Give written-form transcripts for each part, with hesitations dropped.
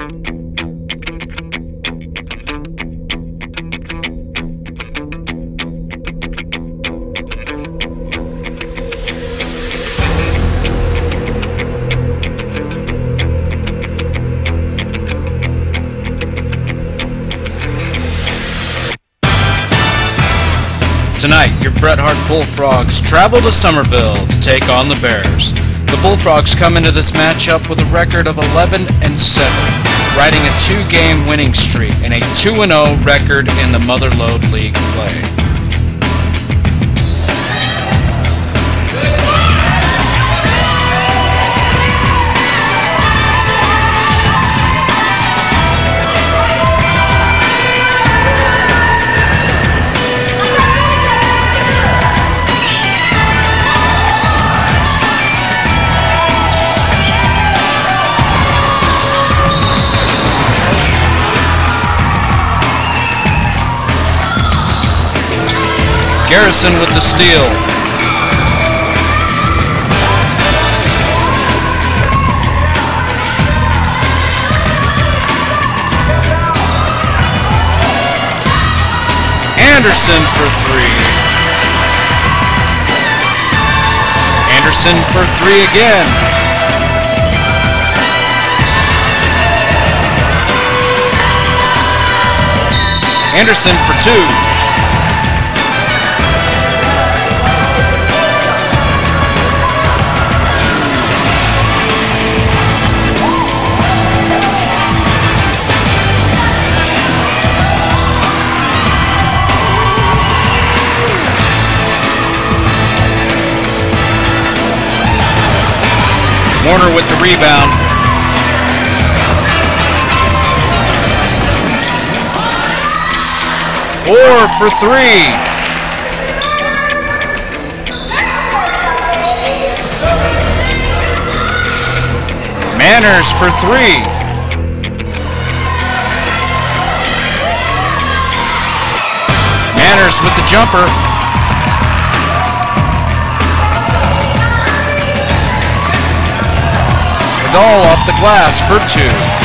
Tonight, your Bret Harte Bullfrogs travel to Summerville to take on the Bears. The Bullfrogs come into this matchup with a record of 11-7, riding a 2-game winning streak and a 2-0 record in the Motherlode League play. Garrison with the steal. Anderson for 3. Anderson for 3 again. Anderson for 2. Warner with the rebound. Orr for 3. Manners for 3. Manners with the jumper. All off the glass for 2.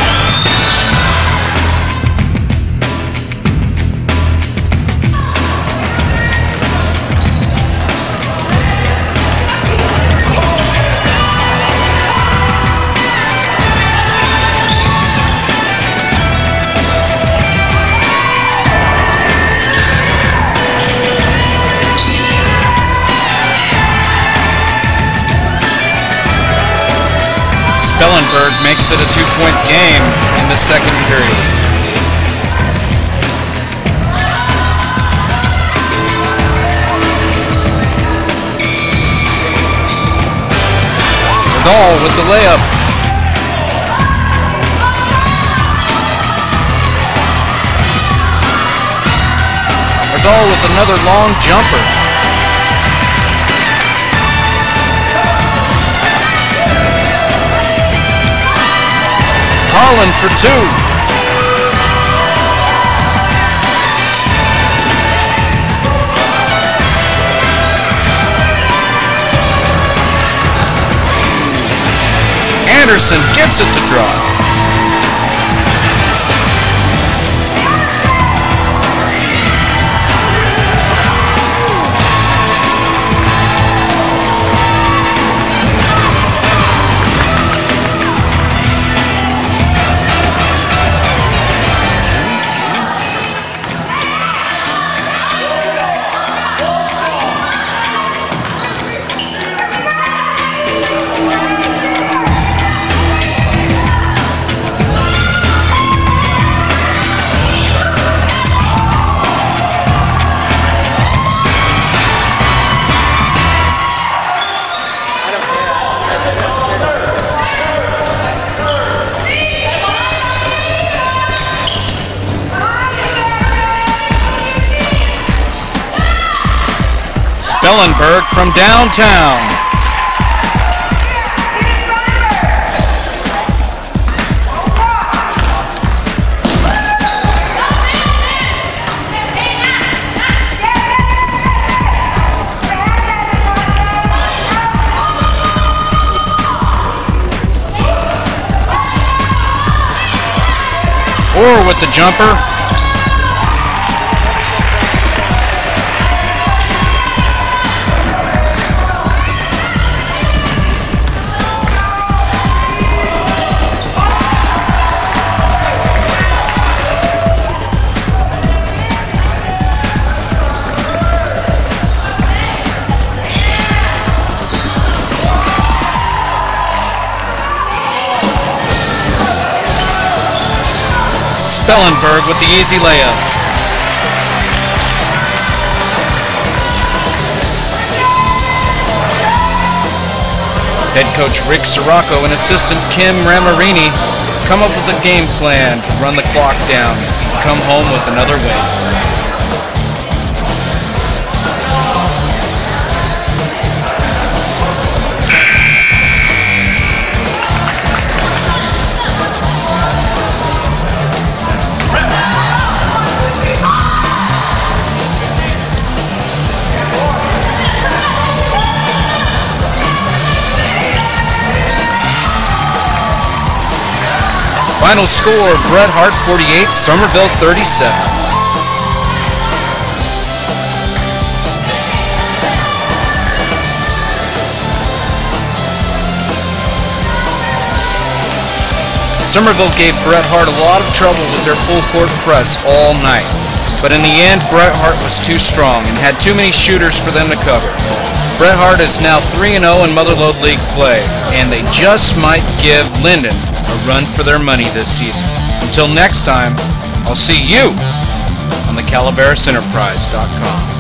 Spellenberg makes it a 2-point game in the second period. Dahl with the layup. Dahl with another long jumper. Carlin for 2. Anderson gets it to drop. Spellenberg from downtown. Orr with the jumper. Spellenberg with the easy layup. Head coach Rick Sirocco and assistant Kim Ramarini come up with a game plan to run the clock down and come home with another win. Final score, Bret Harte 48, Summerville 37. Summerville gave Bret Harte a lot of trouble with their full court press all night. But in the end, Bret Harte was too strong and had too many shooters for them to cover. Bret Harte is now 3-0 in Motherlode League play, and they just might give Linden a run for their money this season. Until next time, I'll see you on the Calaveras Enterprise.com.